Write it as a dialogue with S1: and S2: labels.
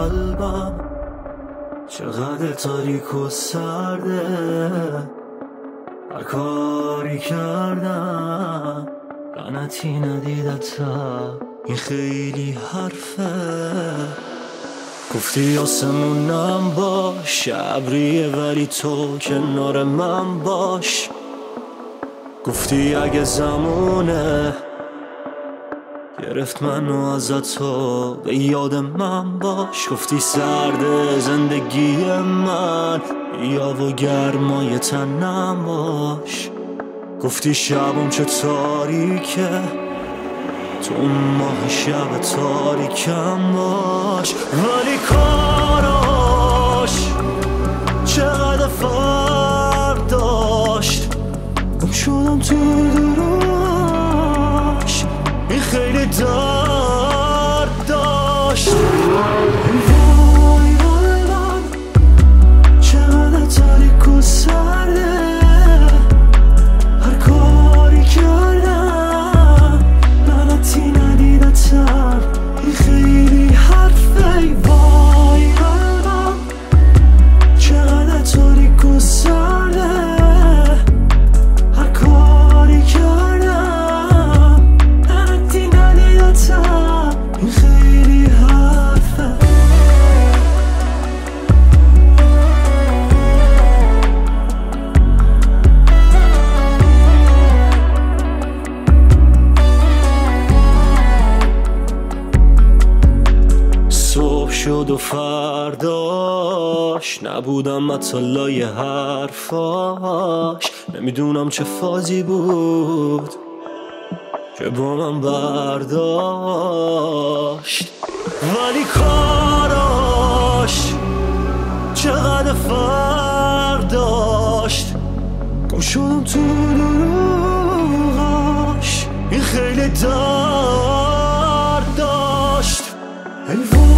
S1: قلبم چقدر تاریک و سرده. هر کاری کردم لعنتی ندیدتم، این خیلی حرفه. گفتی آسمونم باش، ابریه ولی تو کنار من باش. گفتی اگه زمونه گرفت منو ازت تو به یاد من باش. گفتی سرد زندگی من یا و گرمای تنم باش. گفتی شبم چه تاریکه تو اون ماه شب تاریکم باش. ولی کاراش چقدر فرق داشت، گم شدم تو دروش، این خیلی درد داشت. وای قلبم چقدر تاریک و سرده. هر کاری کردم لعنتی ندیدتم، این خیلی حرفه. وای قلبم چقدر تاریک و سرده. هر کاری کردم لعنتی ندیدتم، این خیلی حرفه. صبح شد و فرداش نبودم مطلای حرفاش. نمیدونم چه فازی بود که با من برداشت، ولی کاراش چقدر فرق داشت. گم شدم تو دروغاش، این خیلی درد داشت. ای